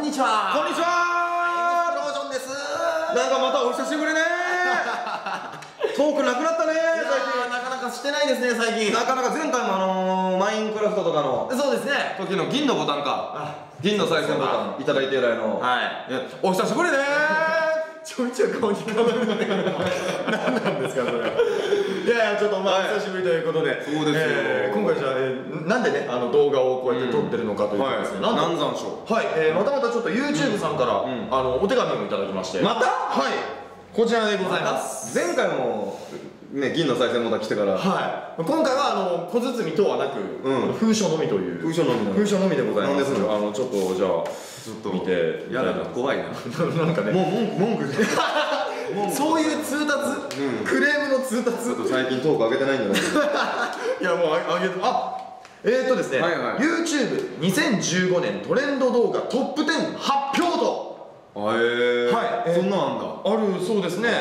んにちは。 こんにちは。 エクスプロージョンです。 なんかまたお久しぶりね。トークなくなったね。 最近なかなかしてないですね、最近。 なかなか前回もマインクラフトとかのそうですね。 時の銀のボタンか。銀の再生ボタンいただいて以来の。 はい。 お久しぶりね。 ちょいちょい顔にかぶるので何なんですかそれ。いやいやちょっとまあ久しぶりということで、 そうですよ。 今回じゃあなんでね動画をこうやって撮ってるのかというとですね、 南山椒。 はい、またまたちょっと YouTube さんからお手紙をいただきまして、 また？ はい、こちらでございます。 前回もね銀の再生ボタン来てから、 はい、今回は小包とはなく封書のみという封書のみでございます。ちょっとじゃあちょっと見て、 やだな、怖いな。 なんかね、もう文句そういう通達、クレームの通達。 ちょっと最近トーク上げてないんじゃないですか。 いやもう上げて、ですね、YouTube 2015年トレンド動画トップ10発表と。 はい、そんなんあんだ。 あるそうですね。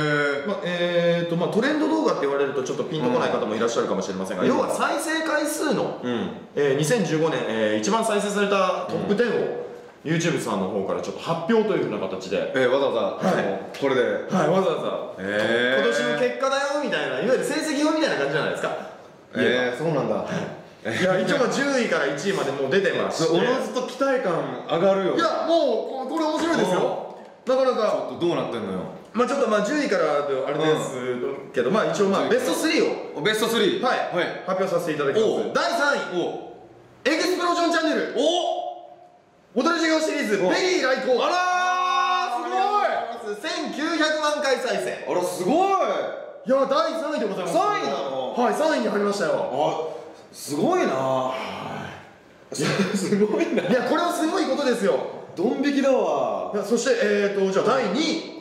トレンド動画って言われるとちょっとピンとこない方もいらっしゃるかもしれませんが、要は再生回数の2015年一番再生されたトップ10をYouTube さんの方からちょっと発表というふうな形で、 わざわざこれで、 わざわざ今年の結果だよみたいな、いわゆる成績表みたいな感じじゃないですか。 そうなんだ。 いや一応10位から1位までもう出てまして、 おのずと期待感上がるよ。 いやもうこれ面白いですよ。なかなかちょっとどうなってんのよ。 ちょっと10位からあれですけど、一応ベスト3をベスト3 発表させていただきます。第3位エクスプロージョンチャンネル踊り授業シリーズベリー来航。 あらーすごい。1900万回再生。 あらすごい。 いや第3位でございます。 3位なの？ はい、3位に入りましたよ。 すごいな。すごいな。 いやこれはすごいことですよ。 ドン引きだわ。 そしてじゃあ第2位、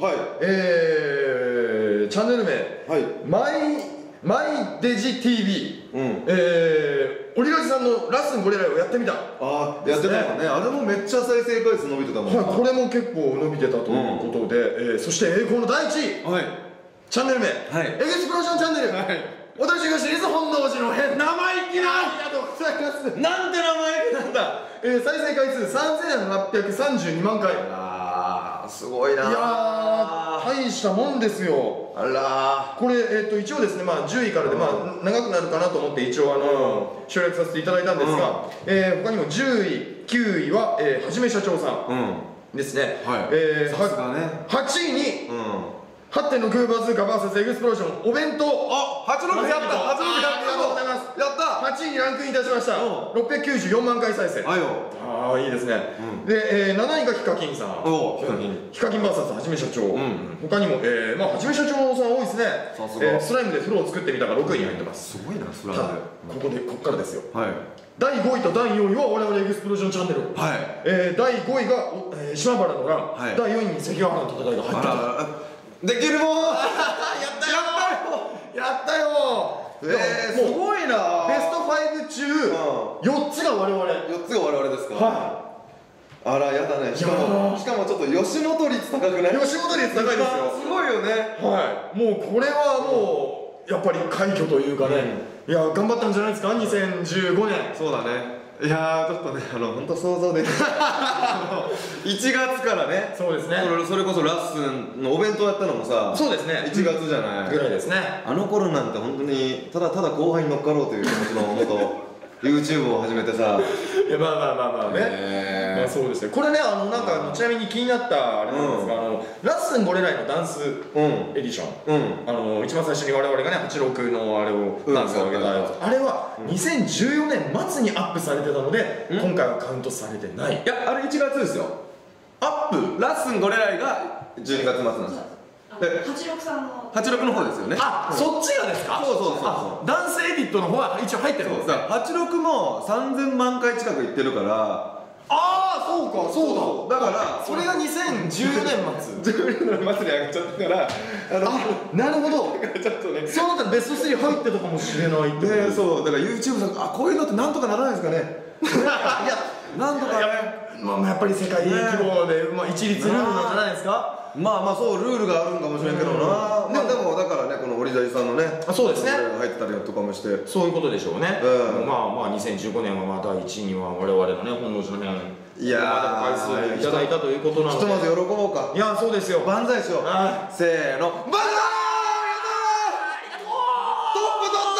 チャンネル名マイデジ TV、オリラジさんのラッスンゴレライをやってみた。 やってたもんね。あれもめっちゃ再生回数伸びてたもんね。 これも結構伸びてたということで、そしてこの第1位、チャンネル名エクスプロージョンチャンネル踊り授業シリーズ本能寺の変。生意気な。ありがとうございます。 なんて生意気なんだ。 再生回数3832万回。 すごいな。 いや大したもんですよ。 あらこれ一応ですね10位からで長くなるかなと思って一応省略させていただいたんですが、他にも10位9位ははじめ社長さんですね。 さすがね。 8位に8.6バズーカ VS エクスプロージョンお弁当。 86やった。 ありがとうございます。 やった。 8位にランクインいたしました。694万回再生。いいですね。で7位がヒカキンさん。ヒカキン VS はじめ社長。他にもはじめ社長さん多いですね。スライムで風呂を作ってみたが6位に入ってます。 すごいなスライム。 ここからですよ。第5位と第4位は我々エクスプロージョンチャンネル。第5位が島原の乱。第4位に関ヶ原の戦いが入ってた。 できるもん。 やったよ。 すごいな。 ベスト5中4つが我々。 4つが我々ですか。あらやだね。しかもちょっと吉本率高くない？ 吉本率高いですよ。 すごいよね。 もうこれはもうやっぱり快挙というかね、いや頑張ったんじゃないですか2015年。 そうだね。いやちょっとね本当想像できない1月からね。 そうですね。 それこそラッスンのお弁当やったのもさ、 そうですね、 1月じゃないぐらいですね。 あの頃なんて本当にただ後輩に乗っかろうという気持ちのもとYouTube を始めてさ。 いやまあね、そうですね。これねちなみに気になったあれなんですが、ラッスンゴレライのダンスエディション、一番最初に我々がね86のあれをダンスを上げたやつ、あれは2014年末にアップされてたので今回はカウントされてない。 いやあれ1月ですよ。アップラッスンゴレライが12月末なんですよ。 86さんの 86の方ですよね。 そっちがですか。そうダンスエディットの方は一応入ってるんですね。 86も3000万回近くいってるから。 そうだ。だからそれが2014年末 14年末に上がっちゃったからなるほど。ちょっとねそうなったらベスト3入ってたかもしれないって。 そうだから YouTube さんこういうのってなんとかならないですかね。いやなんとかやっぱり世界規模で一律ルールなんじゃないですか。 そうルールがあるんかもしれんけどな。でもだからねこのオリジャリさんのね、 そうですね、 入ってたりとかもして、 そういうことでしょうね。2015年は第1位には我々のね本能寺の変いやー、 回数いただいたということなので、 ひとまず喜ぼうか。 いやそうですよ、 万歳しよう。 はせーの、万歳。トップ取った。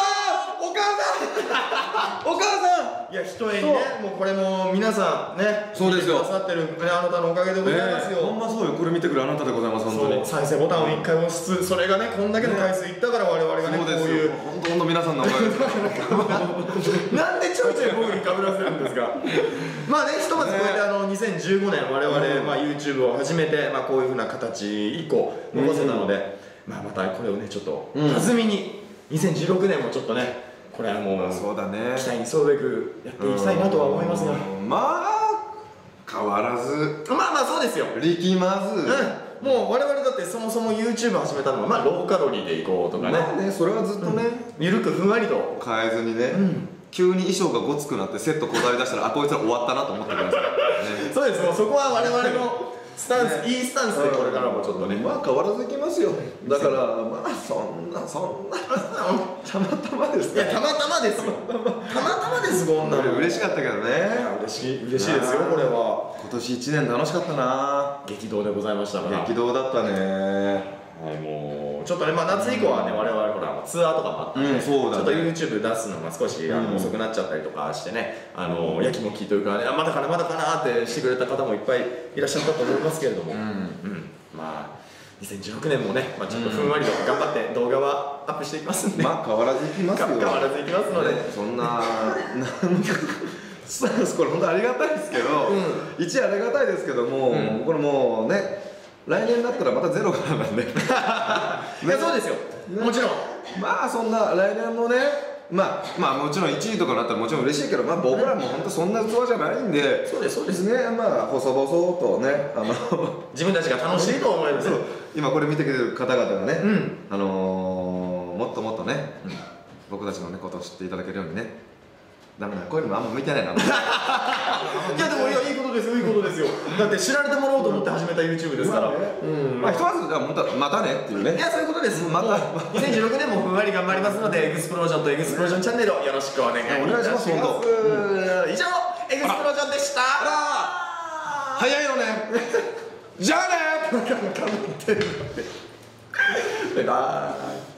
お母さん、お母さん。 いやひとえにね、もうこれも皆さんね、 そうですよ見てくださってる、ね、あなたのおかげでございますよ。 ほんまそうよ、これ見てくるあなたでございます、本当に。 再生ボタンを1回押しつつ、それがねこんだけの回数いったから我々がね、こういう本当皆さんのおかげです。 なんでちょいちょい僕にかぶらせるんですか。まあね、ひとまずこうやって2015年我々、まあ YouTube を始めて、まあこういうふうな形以降残せたので、まあまたこれをねちょっと弾みに2016年もちょっとね、これはもうそうだね、 期待に沿うべくやっていきたいなとは思いますが、 まあ変わらず、 まあまあそうですよ、 力まず、 もう我々だってそもそも YouTube 始めたのはまあローカロリーでいこうとかね、 まあね、それはずっとね、 ゆるくふんわりと変えずにね、急に衣装がごつくなってセットこだわり出したら、あ、こいつら終わったなと思ってください。 そうです、もうそこは我々のスタンス、いいスタンスでこれからもちょっとね、 まあ変わらずいきますよ。だからまあそんなたまたまですか。 いやたまたまですよ、たまたまです、こんなの嬉しかったけどね。 嬉しいですよ、これは今年1年楽しかったな。 激動でございましたから、 激動だったね。 はい、もうちょっとね、まあ夏以降はね、我々ほらツアーとかもあったんで、 そうだね、 ちょっと YouTube 出すのが少し遅くなっちゃったりとかしてね、やきもきというかね、まだかなまだかなってしてくれた方もいっぱいいらっしゃったと思いますけれども、まあ2016年もね、まあ、ちょっとふんわりと頑張って動画はアップしていきますんで、 まあ変わらずいきますよ。 変わらずいきますので、 そんなスタンスこれ本当ありがたいですけど、一ありがたいですけども、これもうね、来年だったらまたゼロからなんで。いやそうですよ、もちろん。 まあそんな来年もね、まあもちろん1位とかなったらもちろん嬉しいけど、まあ僕らも本当そんな器じゃないんで、 そうですそうですね、まあ細々とね、 自分たちが楽しいと思います。 今これ見てくれる方々がね、もっともっとね、僕たちのねことを知っていただけるようにね。ダメだ、こういうのもあんま向いてないな。いやでもいいことですよ、いいことですよ。だって知られてもらおうと思って始めた YouTube ですから。 まあひとまずじゃあまたねっていうね。 いやそういうことです。また2016年もふんわり頑張りますので、エグスプロージョンとエグスプロージョンチャンネルをよろしくお願いいたします。以上、エグスプロージョンでした。 早いのね。じゃあね。 バイバイ。